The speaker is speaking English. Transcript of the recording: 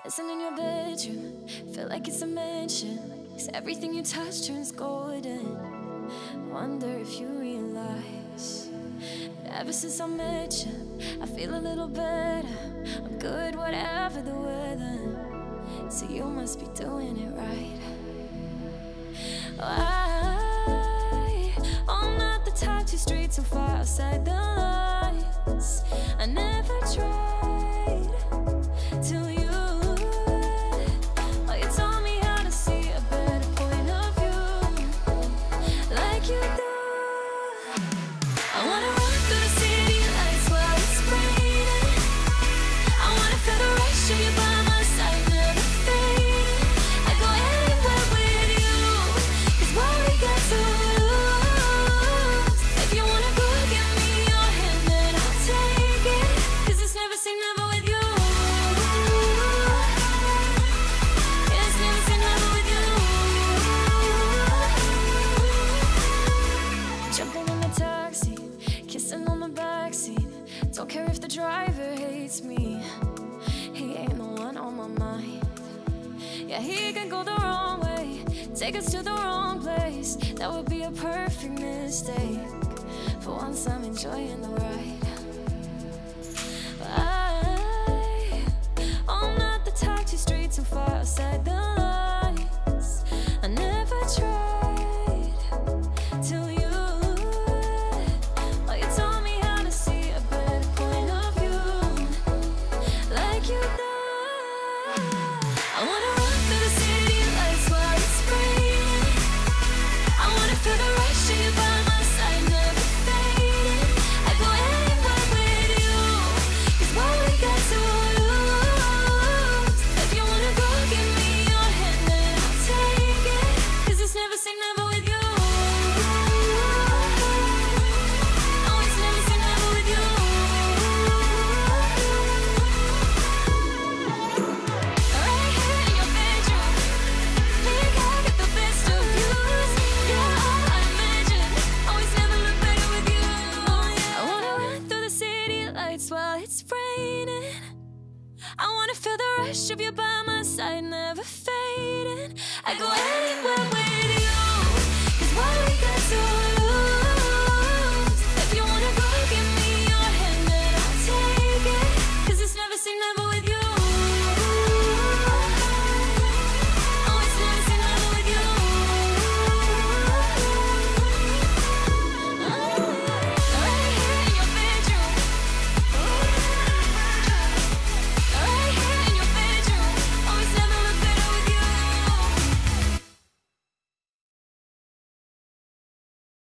Dancing in your bedroom, feel like it's a mansion, 'cause everything you touch turns golden. Wonder if you realize that ever since I met you, I feel a little better. I'm good whatever the weather, so you must be doing it right. I'm not the type to stray too far outside the lines. I never tried till you taught me how to see a better point of view, like you do. I wanna run through the city lights while it's raining. I wanna feel the rush of you by my side, never fading. I go anywhere with you, 'cause what we got to lose. If you wanna go, give me your hand, then I'll take it, 'cause it's never say never with you. It's never say never with you. Jumping in the taxi, kissing on the backseat. Don't care if the driver hates me, he ain't the one on my mind. Yeah, he can go the wrong way, take us to the wrong place. That would be a perfect mistake. For once I'm enjoying the ride. I'm not the type to stray too far outside the lines. I never tried till you taught me how to see a better point of view, like you do. I wanna run through the city lights while it's raining. I wanna feel the rush of you by my side, never fading. I go anywhere with you, 'cause what we got to lose. If you wanna go, give me your hand, then I'll take it, 'cause it's never say never with you. Oh, it's never say never with you. Right here in your bedroom, think I get the best of views. Yeah, all I imagine, always never look better with you. I wanna run through the city lights while it's raining. I wanna feel the rush of you by my side, never fading. I go anywhere with